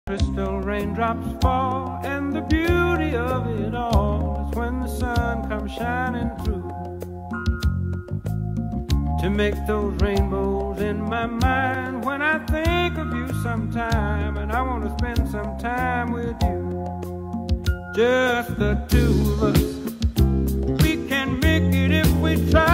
crystal raindrops fall, and the beauty of it all is when the sun comes shining through to make those rainbows in my mind. When I think of you sometime, and I want to spend some time with you, just the two of us, we can make it if we try.